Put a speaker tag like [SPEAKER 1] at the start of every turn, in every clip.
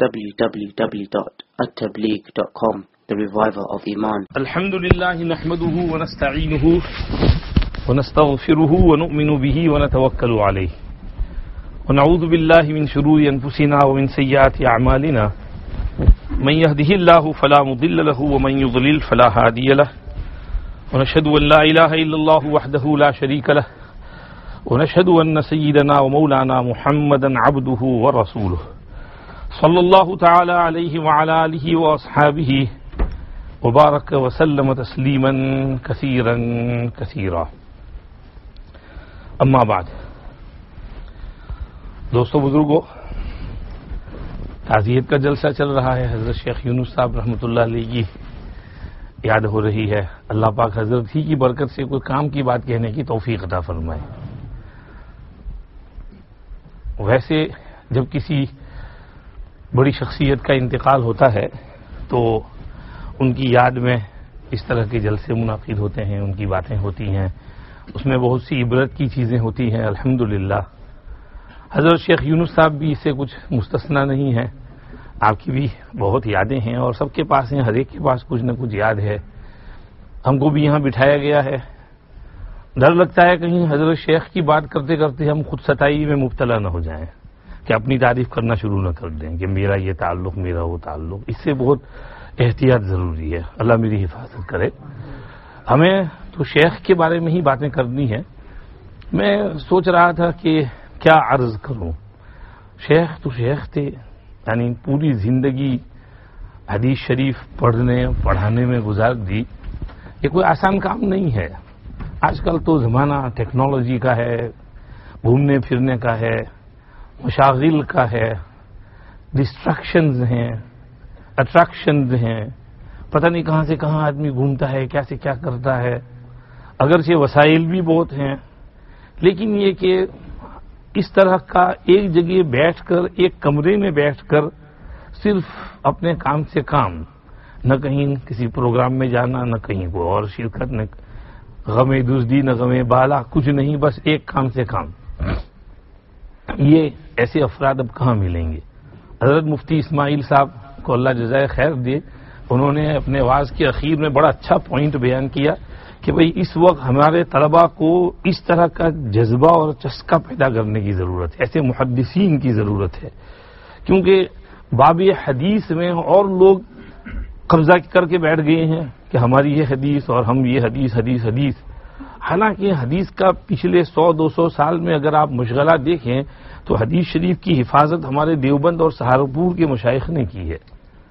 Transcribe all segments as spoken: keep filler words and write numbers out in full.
[SPEAKER 1] w w w dot at tabligh dot com, the reviver of Iman.
[SPEAKER 2] Alhamdulillah nahmaduhu wa nasta'inuhu wa nastaghfiruhu wa nu'minu bihi wa natawakkalu alayhi wa na'udhu billahi min shururi anfusina wa min sayyiati a'malina. Man yahdihillahu fala mudilla lahu wa man yudlil fala hadiya lahu. Wa nashhadu an la ilaha illa Allah wahdahu la sharika lahu. ونشهد أن سيدنا ومولانا محمدا عبده ورسوله صلى الله تعالى عليه وعلى آله وأصحابه وبارك وسلم تسليما كثيرا كثيرا. أما بعد، دوستو بزرگو، تعزیت کا جلسہ چل رہا ہے. حضرت شیخ یونس صاحب رحمۃ اللہ علیہ کی یاد ہو رہی ہے. اللہ پاک حضرت ہی کی برکت سے کوئی کام کی بات کہنے کی توفیق عطا فرمائے. ویسے جب کسی بڑی شخصیت کا انتقال ہوتا ہے تو ان کی یاد میں اس طرح کے جلسے منعقد ہوتے ہیں، ان کی باتیں ہوتی ہیں، اس میں بہت سی عبرت کی چیزیں ہوتی ہیں. الحمدللہ حضرت شیخ یونس صاحب بھی اس سے کچھ مستثنا نہیں ہیں. آپ کی بھی بہت یادیں ہیں اور سب کے پاس ہیں، ہر ایک کے پاس کچھ نہ کچھ یاد ہے. ہم کو بھی یہاں بٹھایا گیا ہے. ڈر لگتا ہے کہیں حضرت شیخ کی بات کرتے کرتے ہم خود ستائی میں مبتلا نہ ہو جائیں کہ اپنی تعریف کرنا شروع نہ کر دیں کہ میرا یہ تعلق، میرا وہ تعلق. اس سے بہت احتیاط ضروری ہے. اللہ میری حفاظت کرے. ہمیں تو شیخ کے بارے میں ہی باتیں کرنی ہے. میں سوچ رہا تھا کہ کیا عرض کروں. شیخ تو شیخ تھے، یعنی پوری زندگی حدیث شریف پڑھنے پڑھانے میں گزار دی. یہ کوئی آسان کام نہیں ہے. آج کل تو زمانہ ٹیکنالوجی کا ہے، گھومنے پھرنے کا ہے، مشاغل کا ہے، ڈسٹریکشنز ہیں، اٹریکشنز ہیں. پتہ نہیں کہاں سے کہاں آدمی گھومتا ہے، کیا سے کیا کرتا ہے. اگرچہ وسائل بھی بہت ہیں، لیکن یہ کہ اس طرح کا ایک جگہ بیٹھ کر، ایک کمرے میں بیٹھ کر صرف اپنے کام سے کام، نہ کہیں کسی پروگرام میں جانا، نہ کہیں کوئی اور شرکت، نہ غم دزدی نہ غم بالا، کچھ نہیں، بس ایک کام سے کام. یہ ایسے افراد اب کہاں ملیں گے. حضرت مفتی اسماعیل صاحب کو اللہ جزائے خیر دے، انہوں نے اپنے واز کے اخیر میں بڑا اچھا پوائنٹ بیان کیا کہ بھئی اس وقت ہمارے طلباء کو اس طرح کا جذبہ اور چسکا پیدا کرنے کی ضرورت ہے، ایسے محدثین کی ضرورت ہے. کیونکہ باب حدیث میں اور لوگ قبضہ کر کے بیٹھ گئے ہیں کہ ہماری یہ حدیث اور ہم یہ حدیث حدیث حدیث. حالانکہ حدیث کا پچھلے سو دو سو سال میں اگر آپ مشغلہ دیکھیں تو حدیث شریف کی حفاظت ہمارے دیوبند اور سہارنپور کے مشائخ نے کی ہے.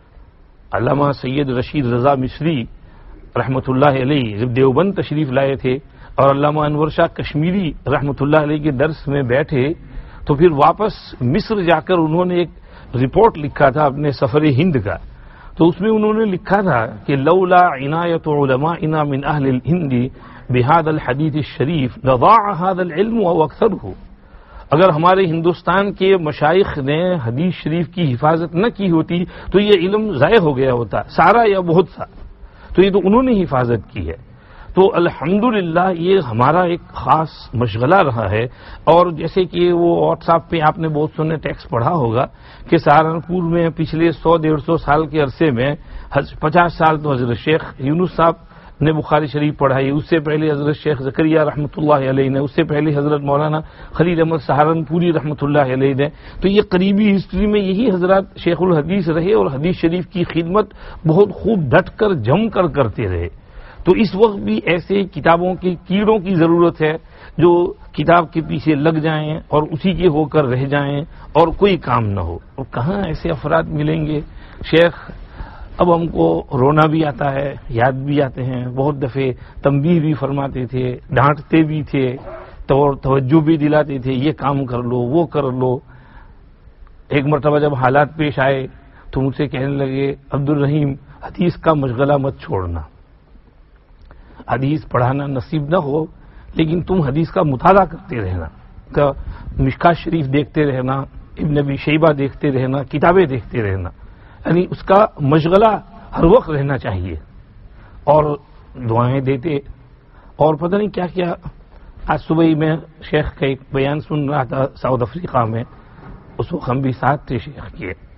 [SPEAKER 2] علامہ سید رشید رضا مصری رحمۃ اللہ علیہ جب دیوبند تشریف لائے تھے اور علامہ انور شاہ کشمیری رحمۃ اللہ علیہ کے درس میں بیٹھے تو پھر واپس مصر جا کر انہوں نے ایک رپورٹ لکھا تھا اپنے سفر ہند کا. تو اس میں انہوں نے لکھا تھا کہ لولا عنایت علمائنا من اہل الہند بہذا الحدیث الشریف لضاع هذا العلم او اکثرہ. اگر ہمارے ہندوستان کے مشائخ نے حدیث شریف کی حفاظت نہ کی ہوتی تو یہ علم ضائع ہو گیا ہوتا، سارا یا بہت سا. تو یہ تو انہوں نے حفاظت کی ہے. تو الحمدللہ یہ ہمارا ایک خاص مشغلہ رہا ہے. اور جیسے کہ وہ واٹس ایپ پہ آپ نے بہت سنے ٹیکسٹ پڑھا ہوگا کہ سہارنپور میں پچھلے سو ڈیڑھ سو سال کے عرصے میں پچاس سال تو حضرت شیخ یونس صاحب نے بخاری شریف پڑھائی، اس سے پہلے حضرت شیخ زکریا رحمۃ اللہ علیہ نے، اس سے پہلے حضرت مولانا خلیل احمد سہارنپوری رحمۃ اللہ علیہ نے. تو یہ قریبی ہسٹری میں یہی حضرات شیخ الحدیث رہے اور حدیث شریف کی خدمت بہت خوب ڈٹ کر جم کر کرتے رہے. تو اس وقت بھی ایسے کتابوں کے کیڑوں کی ضرورت ہے جو کتاب کے پیچھے لگ جائیں اور اسی کے ہو کر رہ جائیں اور کوئی کام نہ ہو. اور کہاں ایسے افراد ملیں گے. شیخ اب ہم کو رونا بھی آتا ہے، یاد بھی آتے ہیں، بہت دفعے تنبیہ بھی فرماتے تھے، ڈانٹتے بھی تھے، تو توجہ بھی دلاتے تھے، یہ کام کر لو، وہ کر لو. ایک مرتبہ جب حالات پیش آئے تو مجھ سے کہنے لگے عبد الرحیم حدیث کا مشغلہ مت چھوڑنا، حدیث پڑھانا نصیب نہ ہو لیکن تم حدیث کا مطالعہ کرتے رہنا، مشکات شریف دیکھتے رہنا، ابن ابی شیبہ دیکھتے رہنا، کتابیں دیکھتے رہنا، یعنی اس کا مشغلہ ہر وقت رہنا چاہیے. اور دعائیں دیتے اور پتہ نہیں کیا کیا. آج صبح ہی میں شیخ کا ایک بیان سن رہا تھا ساؤتھ افریقہ میں، اس وقت ہم بھی ساتھ تھے شیخ کے.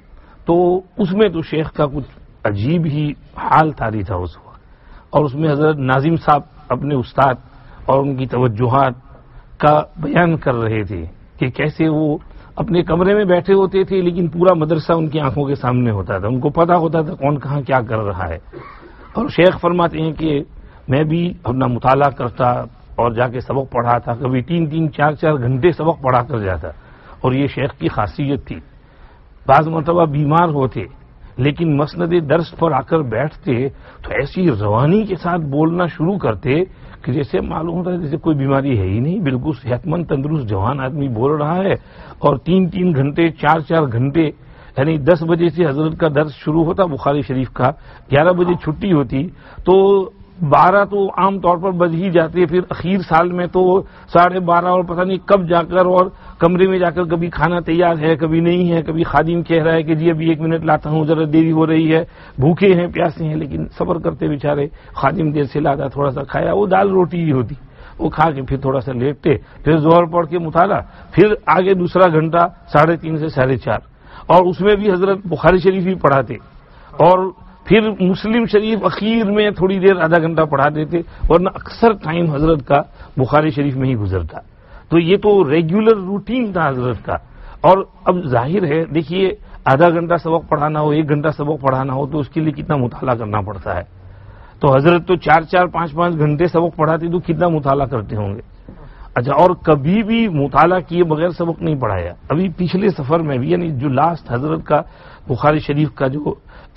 [SPEAKER 2] تو اس میں تو شیخ کا کچھ عجیب ہی حال طاری تھا اس وقت، اور اس میں حضرت ناظم صاحب اپنے استاد اور ان کی توجہات کا بیان کر رہے تھے کہ کیسے وہ اپنے کمرے میں بیٹھے ہوتے تھے لیکن پورا مدرسہ ان کی آنکھوں کے سامنے ہوتا تھا، ان کو پتا ہوتا تھا کون کہاں کیا کر رہا ہے. اور شیخ فرماتے ہیں کہ میں بھی اپنا مطالعہ کرتا اور جا کے سبق پڑھاتا، کبھی تین تین چار چار گھنٹے سبق پڑھا کر جاتا. اور یہ شیخ کی خاصیت تھی، بعض مرتبہ بیمار ہوتے لیکن مسند درس پر آ کر بیٹھتے تو ایسی روانی کے ساتھ بولنا شروع کرتے کہ جیسے معلوم ہوتا ہے جیسے کوئی بیماری ہے ہی نہیں، بالکل صحت مند تندرست جوان آدمی بول رہا ہے. اور تین تین گھنٹے چار چار گھنٹے، یعنی دس بجے سے حضرت کا درس شروع ہوتا بخاری شریف کا، گیارہ بجے چھٹی ہوتی تو بارہ تو عام طور پر بج ہی جاتے، پھر اخیر سال میں تو ساڑھے بارہ اور پتہ نہیں کب جا کر اور کمرے میں جا کر کبھی کھانا تیار ہے کبھی نہیں ہے، کبھی خادم کہہ رہا ہے کہ جی ابھی ایک منٹ لاتا ہوں ذرا دیری ہو رہی ہے، بھوکے ہیں پیاسے ہیں لیکن صبر کرتے بیچارے. خادم دیر سے لاتا، تھوڑا سا کھایا، وہ دال روٹی ہی ہوتی، وہ کھا کے پھر تھوڑا سا لیٹتے، پھر ظہر پڑھ کے مطالعہ، پھر آگے دوسرا گھنٹہ ساڑھے تین سے ساڑھے چار، اور اس میں بھی حضرت بخاری شریف ہی پڑھاتے اور پھر مسلم شریف اخیر میں تھوڑی دیر آدھا گھنٹہ پڑھا دیتے، ورنہ اکثر ٹائم حضرت کا بخاری شریف میں ہی گزرتا. تو یہ تو ریگولر روٹین تھا حضرت کا. اور اب ظاہر ہے دیکھیے آدھا گھنٹہ سبق پڑھانا ہو، ایک گھنٹہ سبق پڑھانا ہو تو اس کے لیے کتنا مطالعہ کرنا پڑتا ہے. تو حضرت تو چار چار پانچ پانچ گھنٹے سبق پڑھاتے تو کتنا مطالعہ کرتے ہوں گے. اچھا، اور کبھی بھی مطالعہ کیے بغیر سبق نہیں پڑھایا. ابھی پچھلے سفر میں بھی، یعنی جو لاسٹ حضرت کا بخاری شریف کا جو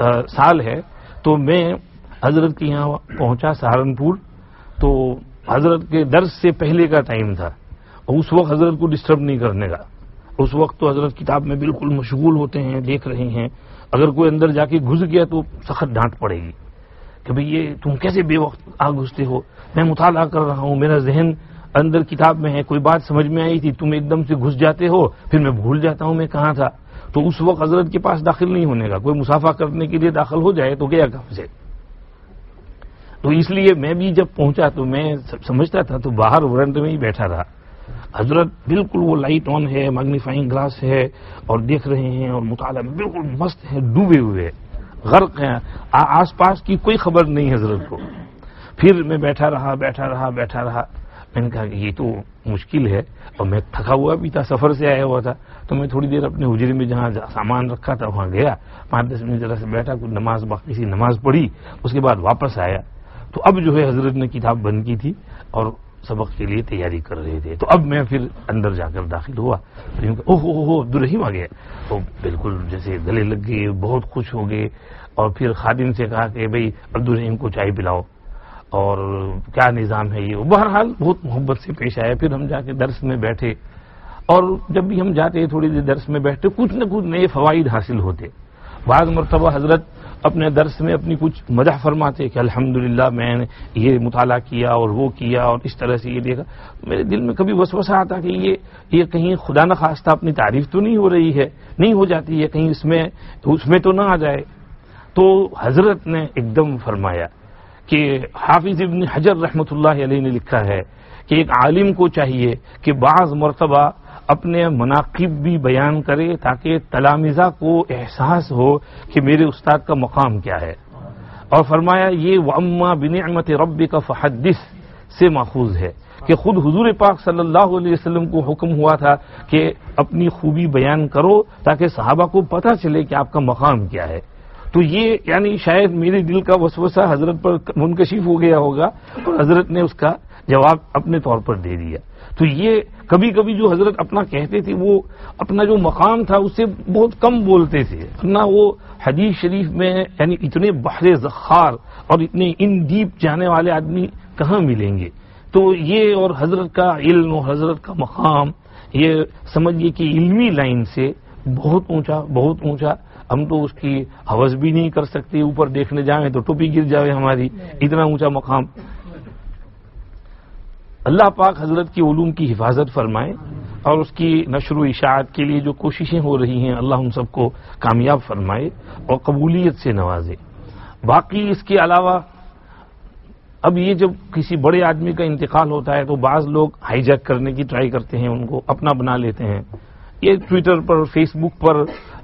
[SPEAKER 2] سال ہے، تو میں حضرت کے یہاں پہنچا سہارنپور، تو حضرت کے درس سے پہلے کا ٹائم تھا اور اس وقت حضرت کو ڈسٹرب نہیں کرنے کا. اس وقت تو حضرت کتاب میں بالکل مشغول ہوتے ہیں، دیکھ رہے ہیں. اگر کوئی اندر جا کے گھس گیا تو سخت ڈانٹ پڑے گی کہ بھئی یہ تم کیسے بے وقت آ گھستے ہو، میں مطالعہ کر رہا ہوں، میرا ذہن اندر کتاب میں ہے، کوئی بات سمجھ میں آئی تھی تم ایک دم سے گھس جاتے ہو، پھر میں بھول جاتا ہوں میں کہاں تھا. تو اس وقت حضرت کے پاس داخل نہیں ہونے کا. کوئی مسافہ کرنے کے لیے داخل ہو جائے تو گیا کہاں سے. تو اس لیے میں بھی جب پہنچا تو میں سمجھتا تھا تو باہر ورنڈ میں ہی بیٹھا رہا. حضرت بالکل وہ لائٹ آن ہے، میگنیفائنگ گلاس ہے اور دیکھ رہے ہیں اور مطالعہ میں بالکل مست ہے، ڈوبے ہوئے غرق ہیں، آس پاس کی کوئی خبر نہیں حضرت کو. پھر میں بیٹھا رہا بیٹھا رہا بیٹھا رہا میں نے کہا کہ یہ تو مشکل ہے، اور میں تھکا ہوا بھی تھا، سفر سے آیا ہوا تھا. تو میں تھوڑی دیر اپنے حجرے میں جہاں سامان رکھا تھا وہاں گیا، پانچ دس منٹ ذرا سے بیٹھا، کچھ نماز باقی سی نماز پڑھی، اس کے بعد واپس آیا. تو اب جو ہے حضرت نے کتاب بند کی تھی اور سبق کے لیے تیاری کر رہے تھے. تو اب میں پھر اندر جا کر داخل ہوا، اوہ اوہ اوہ عبدالرحیم آ گیا. تو بالکل جیسے گلے لگ گئے، بہت خوش ہو گئے. اور پھر خادم سے کہا کہ بھئی عبدالرحیم کو چائے پلاؤ اور کیا نظام ہے یہ. بہرحال بہت محبت سے پیش آیا. پھر ہم جا کے درس میں بیٹھے، اور جب بھی ہم جاتے تھوڑی دیر درس میں بیٹھتے کچھ نہ کچھ نئے فوائد حاصل ہوتے. بعض مرتبہ حضرت اپنے درس میں اپنی کچھ مدح فرماتے کہ الحمدللہ میں نے یہ مطالعہ کیا اور وہ کیا اور اس طرح سے یہ دیکھا. میرے دل میں کبھی وسوسہ آتا کہ یہ یہ کہیں خدا نخواستہ اپنی تعریف تو نہیں ہو رہی ہے، نہیں ہو جاتی ہے کہیں اس میں اس میں تو نہ آ جائے. تو حضرت نے ایک دم فرمایا کہ حافظ ابن حجر رحمۃ اللہ علیہ نے لکھا ہے کہ ایک عالم کو چاہیے کہ بعض مرتبہ اپنے مناقب بھی بیان کرے تاکہ تلامذہ کو احساس ہو کہ میرے استاد کا مقام کیا ہے. اور فرمایا یہ وَأَمَّا بِنِعْمَةِ رَبِّكَ فَحَدِّثْ سے ماخوذ ہے کہ خود حضور پاک صلی اللہ علیہ وسلم کو حکم ہوا تھا کہ اپنی خوبی بیان کرو تاکہ صحابہ کو پتہ چلے کہ آپ کا مقام کیا ہے. تو یہ یعنی شاید میرے دل کا وسوسہ حضرت پر منکشف ہو گیا ہوگا اور حضرت نے اس کا جواب اپنے طور پر دے دیا. تو یہ کبھی کبھی جو حضرت اپنا کہتے تھے وہ اپنا جو مقام تھا اس سے بہت کم بولتے تھے. اپنا وہ حدیث شریف میں یعنی اتنے بحر ذخار اور اتنے ان ڈیپ جانے والے آدمی کہاں ملیں گے. تو یہ اور حضرت کا علم اور حضرت کا مقام یہ سمجھیے کہ علمی لائن سے بہت اونچا بہت اونچا. ہم تو اس کی حوث بھی نہیں کر سکتے، اوپر دیکھنے جائیں تو ٹوپی گر جاوے ہماری، اتنا اونچا مقام. اللہ پاک حضرت کی علوم کی حفاظت فرمائے اور اس کی نشر و اشاعت کے لیے جو کوششیں ہو رہی ہیں اللہ ہم سب کو کامیاب فرمائے اور قبولیت سے نوازے. باقی اس کے علاوہ اب یہ جب کسی بڑے آدمی کا انتقال ہوتا ہے تو بعض لوگ ہائی جیک کرنے کی ٹرائی کرتے ہیں، ان کو اپنا بنا لیتے ہیں. یہ ٹویٹر پر، فیس بک پر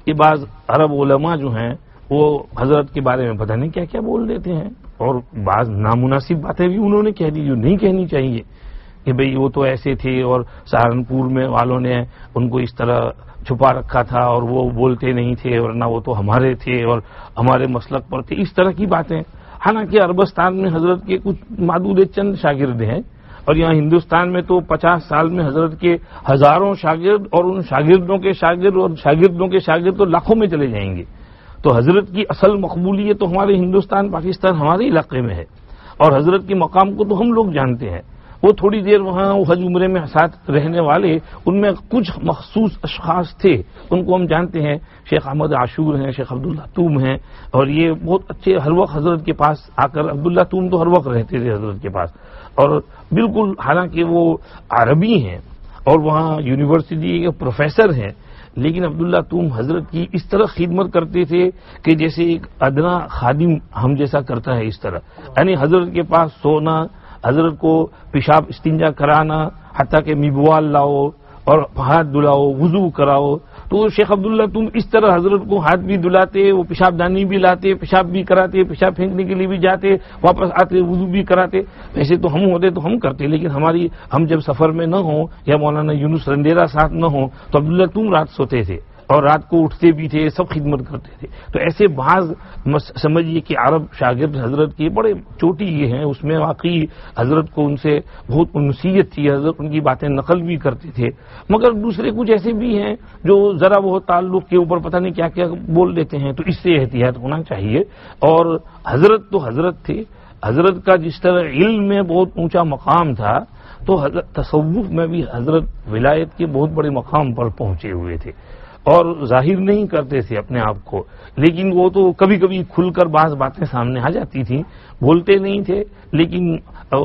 [SPEAKER 2] کہ بعض عرب علماء جو ہیں وہ حضرت کے بارے میں پتہ نہیں کیا کیا بول دیتے ہیں، اور بعض نامناسب باتیں بھی انہوں نے کہہ دی جو نہیں کہنی چاہیے، کہ بھئی وہ تو ایسے تھے اور سہارنپور میں والوں نے ان کو اس طرح چھپا رکھا تھا اور وہ بولتے نہیں تھے، ورنہ وہ تو ہمارے تھے اور ہمارے مسلک پر تھے، اس طرح کی باتیں۔ حالانکہ عربستان میں حضرت کے کچھ معدود چند شاگرد ہیں، اور یہاں ہندوستان میں تو پچاس سال میں حضرت کے ہزاروں شاگرد، اور ان شاگردوں کے شاگرد اور شاگردوں کے شاگرد تو لاکھوں میں چلے جائیں گے۔ تو حضرت کی اصل مقبولیت تو ہمارے ہندوستان پاکستان ہمارے علاقے میں ہے، اور حضرت کے مقام کو تو ہم لوگ جانتے ہیں۔ وہ تھوڑی دیر وہاں حج عمرے میں ساتھ رہنے والے، ان میں کچھ مخصوص اشخاص تھے، ان کو ہم جانتے ہیں، شیخ احمد عاشور ہیں، شیخ عبداللہ توم ہیں، اور یہ بہت اچھے ہر وقت حضرت کے پاس آ کر، عبداللہ توم تو ہر وقت رہتے تھے حضرت کے پاس، اور بالکل حالانکہ وہ عربی ہیں اور وہاں یونیورسٹی کے پروفیسر ہیں، لیکن عبداللہ توم حضرت کی اس طرح خدمت کرتے تھے کہ جیسے ایک ادنا خادم ہم جیسا کرتا ہے، اس طرح، یعنی حضرت کے پاس سونا، حضرت کو پیشاب استنجا کرانا، حتیٰ کہ میبوال لاؤ اور ہاتھ دلاؤ، وضو کراؤ، تو شیخ عبداللہ تم اس طرح حضرت کو ہاتھ بھی دلاتے، وہ پیشاب دانی بھی لاتے، پیشاب بھی کراتے، پیشاب پھینکنے کے لیے بھی جاتے، واپس آتے وضو بھی کراتے۔ ویسے تو ہم ہوتے تو ہم کرتے، لیکن ہماری ہم جب سفر میں نہ ہوں یا مولانا یونس رندیرا ساتھ نہ ہوں تو عبداللہ تم رات سوتے تھے اور رات کو اٹھتے بھی تھے، سب خدمت کرتے تھے۔ تو ایسے بعض سمجھیے کہ عرب شاگرد حضرت کے بڑے چوٹی یہ ہیں، اس میں واقعی حضرت کو ان سے بہت انسیت تھی، حضرت ان کی باتیں نقل بھی کرتے تھے، مگر دوسرے کچھ ایسے بھی ہیں جو ذرا بہت تعلق کے اوپر پتہ نہیں کیا کیا بول دیتے ہیں، تو اس سے احتیاط ہونا چاہیے۔ اور حضرت تو حضرت تھے، حضرت کا جس طرح علم میں بہت اونچا مقام تھا، تو حضرت تصوف میں بھی حضرت ولایت کے بہت بڑے مقام پر پہنچے ہوئے تھے، اور ظاہر نہیں کرتے تھے اپنے آپ کو، لیکن وہ تو کبھی کبھی کھل کر بعض باتیں سامنے آ جاتی تھیں، بولتے نہیں تھے، لیکن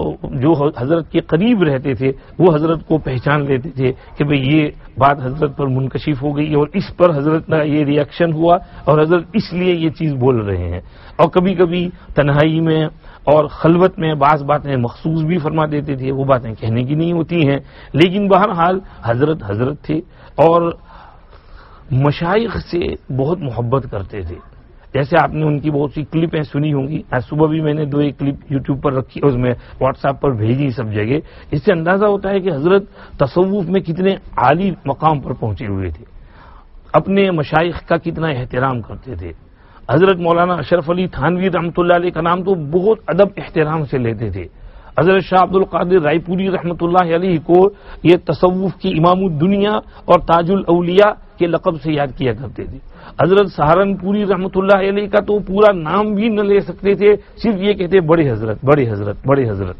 [SPEAKER 2] جو حضرت کے قریب رہتے تھے وہ حضرت کو پہچان لیتے تھے کہ بھئی یہ بات حضرت پر منکشف ہو گئی اور اس پر حضرت کا یہ ری ایکشن ہوا اور حضرت اس لیے یہ چیز بول رہے ہیں۔ اور کبھی کبھی تنہائی میں اور خلوت میں بعض باتیں مخصوص بھی فرما دیتے تھے، وہ باتیں کہنے کی نہیں ہوتی ہیں، لیکن بہرحال حضرت حضرت تھے اور مشائخ سے بہت محبت کرتے تھے۔ جیسے آپ نے ان کی بہت سی کلپیں سنی ہوں گی، آج صبح بھی میں نے دو ایک کلپ یوٹیوب پر رکھی، اس میں واٹس ایپ پر بھیجی سب جگہ، اس سے اندازہ ہوتا ہے کہ حضرت تصوف میں کتنے عالی مقام پر پہنچے ہوئے تھے، اپنے مشائخ کا کتنا احترام کرتے تھے۔ حضرت مولانا اشرف علی تھانوی رحمۃ اللہ علیہ کا نام تو بہت ادب احترام سے لیتے تھے۔ حضرت شاہ عبد القادر رائے پوری رحمۃ اللہ علیہ کو یہ تصوف کی امام الدنیا اور تاج الاولیاء کے لقب سے یاد کیا کرتے تھے۔ حضرت سہارنپوری رحمۃ اللہ علیہ کا تو پورا نام بھی نہ لے سکتے تھے، صرف یہ کہتے بڑے حضرت بڑے حضرت بڑے حضرت۔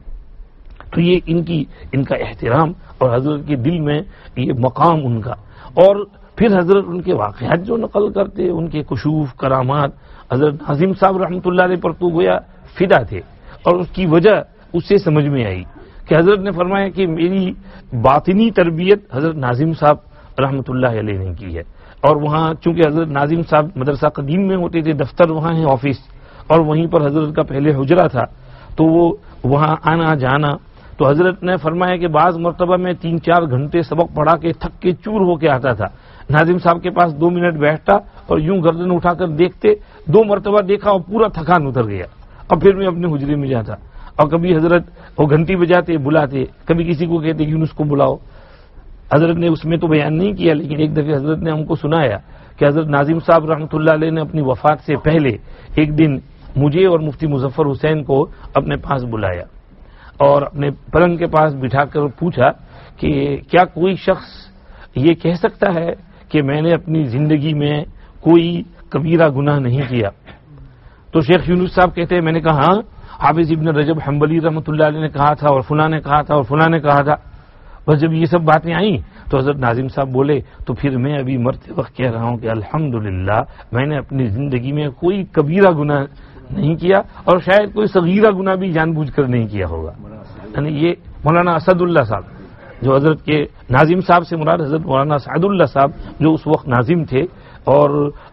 [SPEAKER 2] تو یہ ان کی ان کا احترام اور حضرت کے دل میں یہ مقام ان کا۔ اور پھر حضرت ان کے واقعات جو نقل کرتے، ان کے کشوف کرامات، حضرت ناظم صاحب رحمۃ اللہ علیہ پر تو گویا فدا تھے، اور اس کی وجہ اس سے سمجھ میں آئی کہ حضرت نے فرمایا کہ میری باطنی تربیت حضرت ناظم صاحب رحمۃ اللہ علیہ نے کی ہے، اور وہاں چونکہ حضرت ناظم صاحب مدرسہ قدیم میں ہوتے تھے، دفتر وہاں ہے، آفس، اور وہیں پر حضرت کا پہلے حجرہ تھا، تو وہ وہاں آنا جانا، تو حضرت نے فرمایا کہ بعض مرتبہ میں تین چار گھنٹے سبق پڑھا کے تھک کے چور ہو کے آتا تھا، ناظم صاحب کے پاس دو منٹ بیٹھتا اور یوں گردن اٹھا کر دیکھتے، دو مرتبہ دیکھا اور پورا تھکان اتر گیا، اور پھر میں اپنے حجرے میں جاتا، اور کبھی حضرت وہ گھنٹی بجاتے بلاتے، کبھی کسی کو کہتے کہ اس کو بلاؤ۔ حضرت نے اس میں تو بیان نہیں کیا، لیکن ایک دفعہ حضرت نے ہم کو سنایا کہ حضرت ناظم صاحب رحمۃ اللہ علیہ نے اپنی وفات سے پہلے ایک دن مجھے اور مفتی مظفر حسین کو اپنے پاس بلایا اور اپنے پلنگ کے پاس بٹھا کر پوچھا کہ کیا کوئی شخص یہ کہہ سکتا ہے کہ میں نے اپنی زندگی میں کوئی کبیرہ گناہ نہیں کیا؟ تو شیخ یونس صاحب کہتے ہیں میں نے کہا ہاں، حافظ ابن رجب حنبلی رحمۃ اللہ علیہ نے کہا تھا اور فلاں نے کہا تھا اور فلاں نے کہا تھا۔ بس جب یہ سب باتیں آئیں تو حضرت ناظم صاحب بولے تو پھر میں ابھی مرتے وقت کہہ رہا ہوں کہ الحمدللہ میں نے اپنی زندگی میں کوئی کبیرہ گناہ نہیں کیا، اور شاید کوئی صغیرہ گناہ بھی جان بوجھ کر نہیں کیا ہوگا۔ یعنی یہ مولانا اسد اللہ صاحب جو حضرت کے ناظم صاحب سے مراد حضرت مولانا سعد اللہ صاحب جو اس وقت ناظم تھے، اور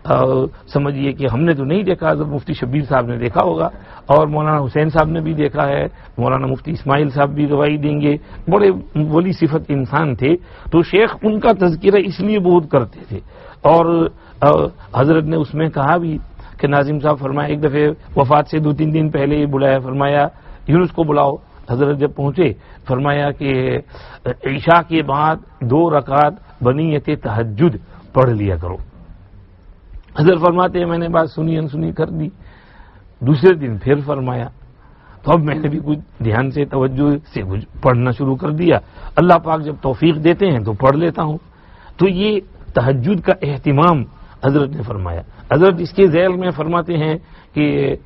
[SPEAKER 2] سمجھیے کہ ہم نے تو نہیں دیکھا، حضرت مفتی شبیر صاحب نے دیکھا ہوگا، اور مولانا حسین صاحب نے بھی دیکھا ہے، مولانا مفتی اسماعیل صاحب بھی گواہی دیں گے، بڑے ولی صفت انسان تھے۔ تو شیخ ان کا تذکرہ اس لیے بہت کرتے تھے، اور حضرت نے اس میں کہا بھی کہ ناظم صاحب فرمایا ایک دفعہ وفات سے دو تین دن پہلے ہی بلایا، فرمایا یونس کو بلاؤ. حضرت جب پہنچے فرمایا کہ عشاء کے بعد دو رکعت بنیت تہجد پڑھ لیا کرو. حضرت فرماتے ہیں میں نے بات سنی انسنی کر دی. دوسرے دن پھر فرمایا تو اب میں نے بھی کچھ دھیان سے توجہ سے کچھ پڑھنا شروع کر دیا. اللہ پاک جب توفیق دیتے ہیں تو پڑھ لیتا ہوں. تو یہ تہجد کا اہتمام حضرت نے فرمایا. حضرت اس کے ذیل میں فرماتے ہیں کہ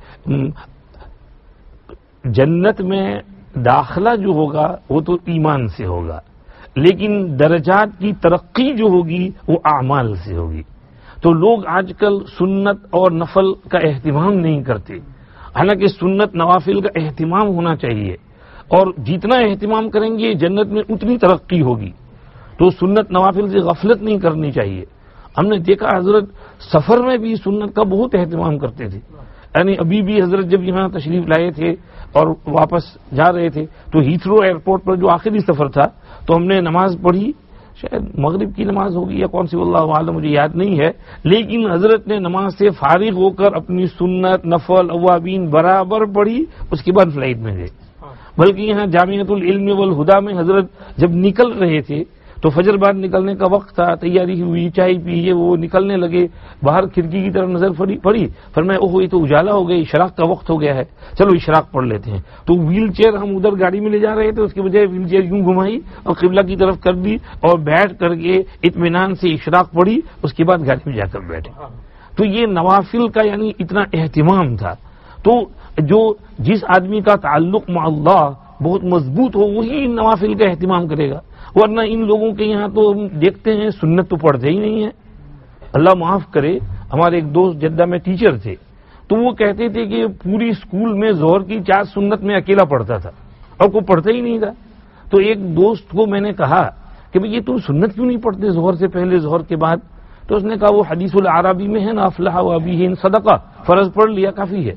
[SPEAKER 2] جنت میں داخلہ جو ہوگا وہ تو ایمان سے ہوگا، لیکن درجات کی ترقی جو ہوگی وہ اعمال سے ہوگی. تو لوگ آج کل سنت اور نفل کا اہتمام نہیں کرتے، حالانکہ سنت نوافل کا اہتمام ہونا چاہیے، اور جتنا اہتمام کریں گے جنت میں اتنی ترقی ہوگی. تو سنت نوافل سے غفلت نہیں کرنی چاہیے. ہم نے دیکھا حضرت سفر میں بھی سنت کا بہت اہتمام کرتے تھے. یعنی ابھی بھی حضرت جب یہاں تشریف لائے تھے اور واپس جا رہے تھے تو ہیتھرو ایئرپورٹ پر جو آخری سفر تھا تو ہم نے نماز پڑھی، شاید مغرب کی نماز ہوگی یا کون سی واللہ عالم مجھے یاد نہیں ہے، لیکن حضرت نے نماز سے فارغ ہو کر اپنی سنت نفل اوابین برابر پڑھی. اس کے بعد فلائٹ میں گئے. بلکہ یہاں جامعۃ العلم والہدیٰ میں حضرت جب نکل رہے تھے تو فجر بعد نکلنے کا وقت تھا، تیاری ہوئی، چائے پی، وہ نکلنے لگے. باہر کھڑکی کی طرف نظر پڑی، فرمایا اوہ یہ تو اجالا ہو گیا، اشراق کا وقت ہو گیا ہے، چلو اشراق پڑھ لیتے ہیں. تو ویل چیئر ہم ادھر گاڑی میں لے جا رہے تھے، اس کے بجائے ویل چیئر یوں گھمائی اور قبلہ کی طرف کر دی اور بیٹھ کر کے اطمینان سے اشراق پڑھی. اس کے بعد گاڑی میں جا کر بیٹھے. تو یہ نوافل کا یعنی اتنا اہتمام تھا. تو جو جس آدمی کا تعلق مع اللہ بہت مضبوط ہو وہی نوافل کا اہتمام کرے گا، ورنہ ان لوگوں کے یہاں تو ہم دیکھتے ہیں سنت تو پڑھتے ہی نہیں ہیں. اللہ معاف کرے، ہمارے ایک دوست جدہ میں ٹیچر تھے تو وہ کہتے تھے کہ پوری اسکول میں ظہر کی چار سنت میں اکیلا پڑھتا تھا اور کوئی پڑھتا ہی نہیں تھا. تو ایک دوست کو میں نے کہا کہ بھئی یہ تم سنت کیوں نہیں پڑھتے ظہر سے پہلے ظہر کے بعد؟ تو اس نے کہا وہ حدیث العربی میں ہے نا، افلح وابیہ صدقہ، فرض پڑھ لیا کافی ہے.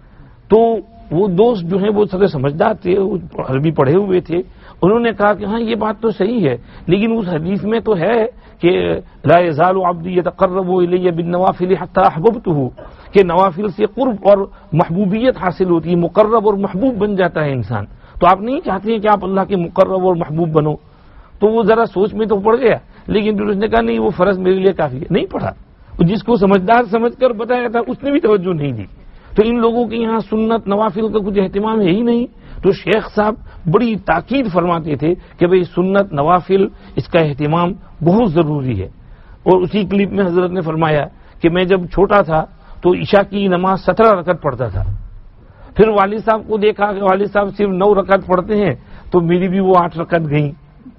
[SPEAKER 2] تو وہ دوست جو ہیں وہ سارے سمجھدار تھے، وہ عربی پڑھے ہوئے تھے. انہوں نے کہا کہ ہاں یہ بات تو صحیح ہے، لیکن اس حدیث میں تو ہے کہ لا یزال عبدی یتقرب الی بالنوافل حتی احببتہ، کہ نوافل سے قرب اور محبوبیت حاصل ہوتی ہے، مقرب اور محبوب بن جاتا ہے انسان. تو آپ نہیں چاہتے ہیں کہ آپ اللہ کے مقرب اور محبوب بنو؟ تو وہ ذرا سوچ میں تو پڑ گیا، لیکن پھر اس نے کہا نہیں وہ فرض میرے لیے کافی ہے. نہیں پڑھا. جس کو سمجھدار سمجھ کر بتایا تھا اس نے بھی توجہ نہیں دی. تو ان لوگوں کے یہاں سنت نوافل کا کچھ اہتمام ہے ہی نہیں. تو شیخ صاحب بڑی تاکید فرماتے تھے کہ بھئی سنت نوافل اس کا اہتمام بہت ضروری ہے. اور اسی کلپ میں حضرت نے فرمایا کہ میں جب چھوٹا تھا تو عشاء کی نماز سترہ رکعت پڑھتا تھا. پھر والد صاحب کو دیکھا کہ والد صاحب صرف نو رکعت پڑھتے ہیں تو میری بھی وہ آٹھ رکعت گئیں.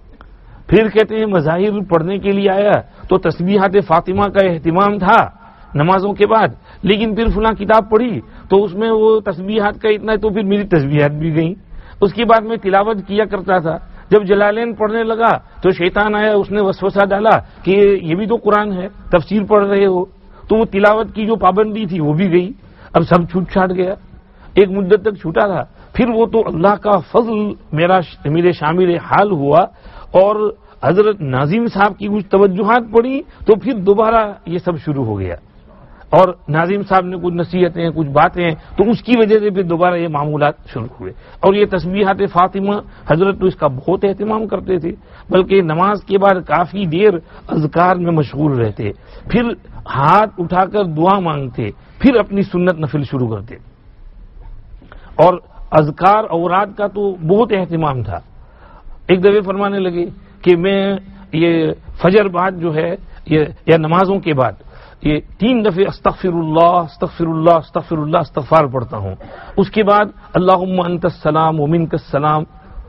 [SPEAKER 2] پھر کہتے ہیں مظاہر پڑھنے کے لیے آیا تو تسبیحات فاطمہ کا اہتمام تھا نمازوں کے بعد، لیکن پھر فلاں کتاب پڑھی تو اس میں وہ تسبیحات کا اتنا ہے تو پھر میری تسبیحات بھی گئیں. اس کے بعد میں تلاوت کیا کرتا تھا. جب جلالین پڑھنے لگا تو شیطان آیا، اس نے وسوسہ ڈالا کہ یہ بھی تو قرآن ہے، تفسیر پڑھ رہے ہو. تو وہ تلاوت کی جو پابندی تھی وہ بھی گئی. اب سب چھوٹ چھاٹ گیا. ایک مدت تک چھوٹا تھا، پھر وہ تو اللہ کا فضل میرا میرے شامل حال ہوا اور حضرت ناظم صاحب کی کچھ توجہات پڑی تو پھر دوبارہ یہ سب شروع ہو گیا. اور ناظم صاحب نے کچھ نصیحتیں کچھ باتیں تو اس کی وجہ سے پھر دوبارہ یہ معمولات شروع ہوئے. اور یہ تسبیحات فاطمہ حضرت تو اس کا بہت اہتمام کرتے تھے، بلکہ نماز کے بعد کافی دیر اذکار میں مشغول رہتے، پھر ہاتھ اٹھا کر دعا مانگتے، پھر اپنی سنت نفل شروع کرتے. اور اذکار اوراد کا تو بہت اہتمام تھا. ایک دفعہ فرمانے لگے کہ میں یہ فجر بعد جو ہے یہ یا نمازوں کے بعد یہ تین دفعے استغفر اللہ استغفر اللہ استغفر اللہ استغفار پڑھتا ہوں. اس کے بعد اللہم انت السلام ومنک السلام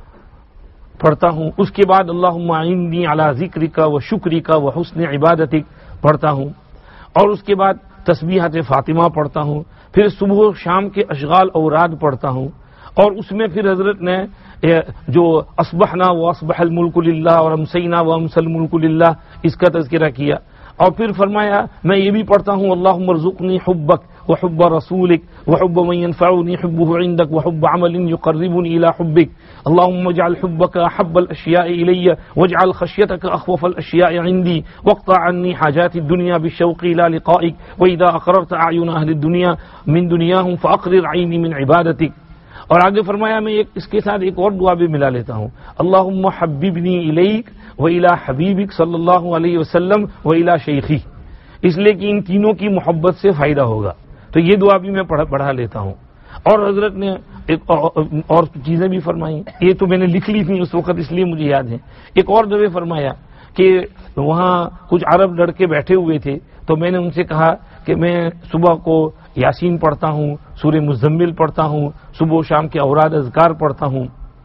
[SPEAKER 2] پڑھتا ہوں. اس کے بعد اللہم اعنی علی ذکرک و شکرک و حسن عبادتک پڑھتا ہوں. اور اس کے بعد تسبیحات فاطمہ پڑھتا ہوں. پھر صبح و شام کے اشغال اوراد پڑھتا ہوں. اور اس میں پھر حضرت نے جو اصبحنا و اصبح الملک للہ اور امسینا و امسى الملک للہ اس کا تذکرہ کیا. اور پھر فرمایا میں یہ بھی پڑھتا ہوں اللہم ارزقنی حبک وحب رسولک وحب من ينفعنی حبہ عندک وحب عمل یقربنی الی حبک اللہم اجعل حبک احب الاشیاء الی واجعل خشیتک اخوف الاشیاء عندی واقطع عنی حاجات الدنیا بالشوق الی لقائک واذا اقررت اعین اہل الدنیا من دنیاہم فاقرر عینی من عبادتک. اور آگے فرمایا میں ایک اس کے ساتھ ایک اور دعا بھی ملا لیتا ہوں اللہم حببنی الیک وإلی حبیبک صلی اللہ علیہ وسلم وإلی شیخی، اس لیے کہ ان تینوں کی محبت سے فائدہ ہوگا. تو یہ دعا بھی میں پڑھا لیتا ہوں. اور حضرت نے ایک اور چیزیں بھی فرمائی، یہ تو میں نے لکھ لی تھی اس وقت اس لیے مجھے یاد ہے. ایک اور دفعہ فرمایا کہ وہاں کچھ عرب لڑکے بیٹھے ہوئے تھے تو میں نے ان سے کہا کہ میں صبح کو یاسین پڑھتا ہوں، سورہ مزمل پڑھتا ہوں، صبح و شام کے اوراد اذکار پڑھتا ہوں.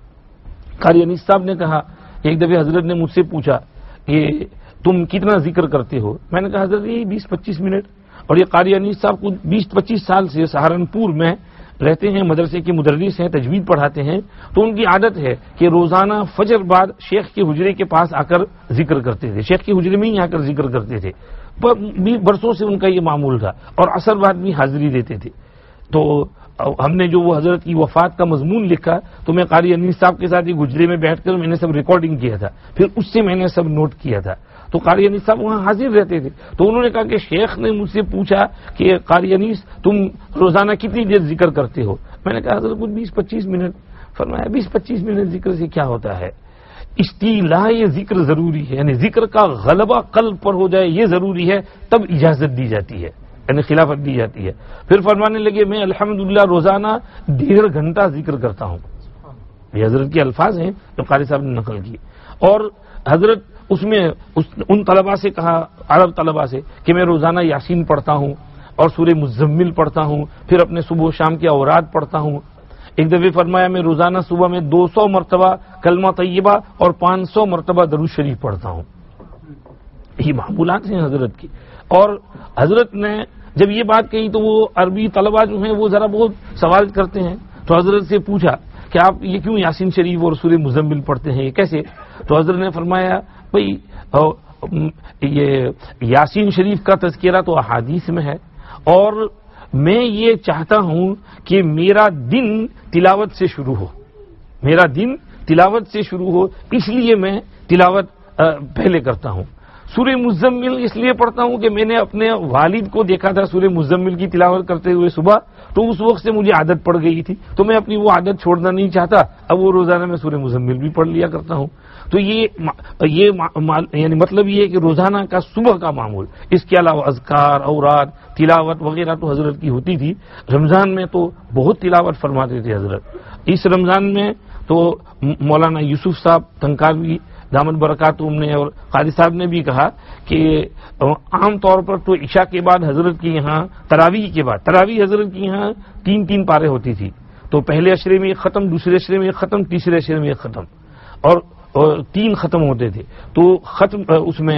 [SPEAKER 2] قاری انیس صاحب نے کہا، ایک دفعہ حضرت نے مجھ سے پوچھا کہ تم کتنا ذکر کرتے ہو؟ میں نے کہا حضرت یہ بیس پچیس منٹ. اور یہ قاری انیس صاحب کو بیس پچیس سال سے سہارنپور میں رہتے ہیں، مدرسے کے مدرس ہیں، تجوید پڑھاتے ہیں. تو ان کی عادت ہے کہ روزانہ فجر بعد شیخ کے حجرے کے پاس آ کر ذکر کرتے تھے، شیخ کے حجرے میں ہی آ کر ذکر کرتے تھے. برسوں سے ان کا یہ معمول تھا اور عصر بعد بھی حاضری دیتے تھے. تو ہم نے جو وہ حضرت کی وفات کا مضمون لکھا تو میں قاری انیس صاحب کے ساتھ ایک حجرے میں بیٹھ کر میں نے سب ریکارڈنگ کیا تھا، پھر اس سے میں نے سب نوٹ کیا تھا. تو قاری انیس صاحب وہاں حاضر رہتے تھے. تو انہوں نے کہا کہ شیخ نے مجھ سے پوچھا کہ قاری انیس تم روزانہ کتنی دیر ذکر کرتے ہو؟ میں نے کہا حضرت کچھ بیس پچیس منٹ. فرمایا بیس پچیس منٹ ذکر سے کیا ہوتا ہے؟ استیلاء یہ ذکر ضروری ہے، یعنی ذکر کا غلبہ قلب پر ہو جائے یہ ضروری ہے، تب اجازت دی جاتی ہے، یعنی خلافت دی جاتی ہے. پھر فرمانے لگے میں الحمدللہ روزانہ ڈیڑھ گھنٹہ ذکر کرتا ہوں. یہ حضرت کے الفاظ ہیں جو قاری صاحب نے نقل کی. اور حضرت اس میں اس ان طلباء سے کہا، عرب طلباء سے، کہ میں روزانہ یاسین پڑھتا ہوں اور سورہ مزمل پڑھتا ہوں، پھر اپنے صبح و شام کے اوراد پڑھتا ہوں. ایک دفعہ فرمایا میں روزانہ صبح میں دو سو مرتبہ کلمہ طیبہ اور پانچ سو مرتبہ درود شریف پڑھتا ہوں. یہ معمولات ہیں حضرت کی. اور حضرت نے جب یہ بات کہی تو وہ عربی طلباء جو ہیں وہ ذرا بہت سوال کرتے ہیں. تو حضرت سے پوچھا کہ آپ یہ کیوں یاسین شریف اور سورہ مزمل پڑھتے ہیں، یہ کیسے؟ تو حضرت نے فرمایا بھائی یہ یاسین شریف کا تذکرہ تو احادیث میں ہے، اور میں یہ چاہتا ہوں کہ میرا دن تلاوت سے شروع ہو، میرا دن تلاوت سے شروع ہو، اس لیے میں تلاوت پہلے کرتا ہوں. سورہ مزمل اس لیے پڑھتا ہوں کہ میں نے اپنے والد کو دیکھا تھا سورہ مزمل کی تلاوت کرتے ہوئے صبح، تو اس وقت سے مجھے عادت پڑ گئی تھی، تو میں اپنی وہ عادت چھوڑنا نہیں چاہتا. اب وہ روزانہ میں سورہ مزمل بھی پڑھ لیا کرتا ہوں. تو یہ یہ یعنی مطلب یہ ہے کہ روزانہ کا صبح کا معمول. اس کے علاوہ اذکار، اوراد، تلاوت وغیرہ تو حضرت کی ہوتی تھی. رمضان میں تو بہت تلاوت فرماتے تھے حضرت. اس رمضان میں تو مولانا یوسف صاحب تنکاوی دامت برکاتہم نے اور قاری صاحب نے بھی کہا کہ عام طور پر تو عشاء کے بعد حضرت کی یہاں تراویح کے بعد تراویح حضرت کی یہاں تین تین پارے ہوتی تھی. تو پہلے اشرے میں ایک ختم، دوسرے اشرے میں ایک ختم، تیسرے اشرے میں ایک ختم، اور تین ختم ہوتے تھے. تو ختم اس میں